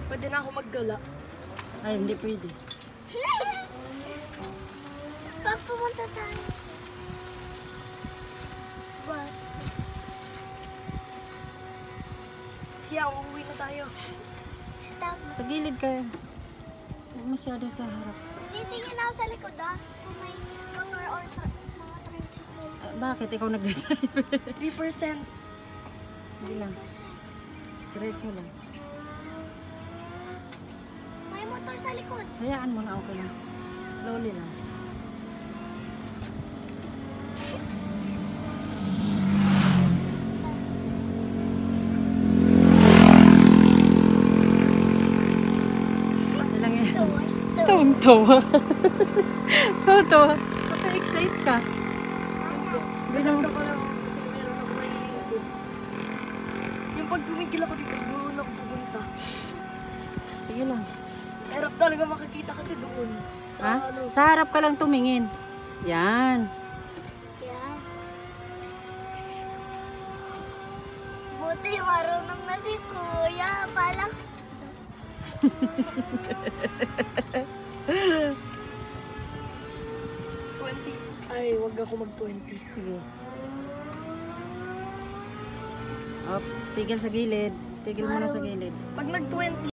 Pwede na ako maggala. Ay, hindi pwede. Pag pumunta tayo. What? Siya, uuwi na tayo. Tama. Sa gilid kayo. Huwag masyado sa harap. Titingin ako sa likod kung may motor or mga tricycle. Bakit? Ikaw nag-drive? 3%. Hindi lang. Diretso lang. May motor sa likod. Hayaan mo na, okay lang. Slowly lang. Ilang yan? Tawang-tawa. Tawa-tawa. Maka-excite ka. Ganun ko lang kasi meron ako naiisip. Yung pag tumigil ako dito, doon ako pupunta. Sige lang. Hirap talaga makikita kasi doon. Sa Ha? ano. Sa harap ka lang tumingin. Yan. Yan. Buti marunong na si Kuya. Palang 20. Ay, wag ako mag-20. Sige. Oops, tigil sa gilid. Tigil muna sa gilid. Pag nag-20,